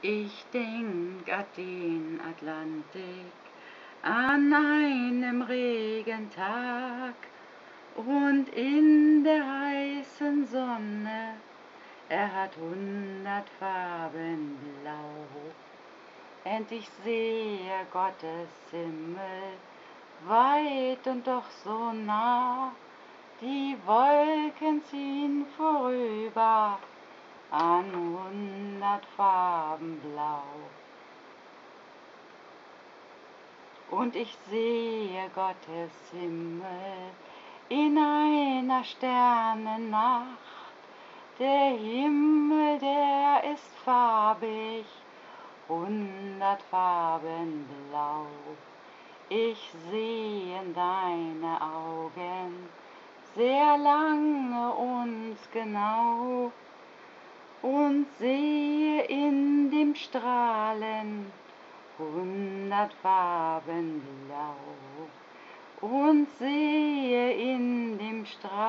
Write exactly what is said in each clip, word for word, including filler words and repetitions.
Ich denk an den Atlantik an einem Regentag und in der heißen Sonne, er hat hundert Farben blau. Endlich sehe Gottes Himmel, weit und doch so nah, die Wolken ziehen vorüber an hundert Farben blau. Und ich sehe Gottes Himmel in einer Sternennacht. Der Himmel, der ist farbig, hundert Farben blau. Ich sehe in deine Augen sehr lange und genau und sehe in dem Strahlen hundert Farben blau und sehe in dem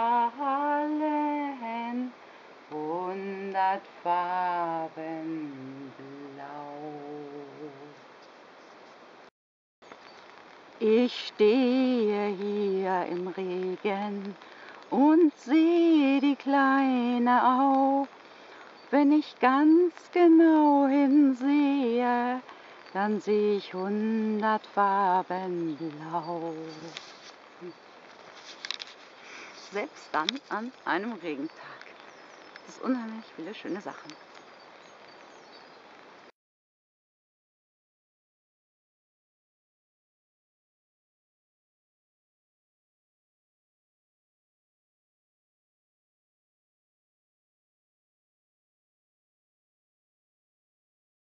Strahlen hundert Farben blau. Ich stehe hier im Regen und sehe die Kleine auch. Wenn ich ganz genau hinsehe, dann sehe ich hundert Farben blau. Selbst dann an einem Regentag. Das ist unheimlich viele schöne Sachen.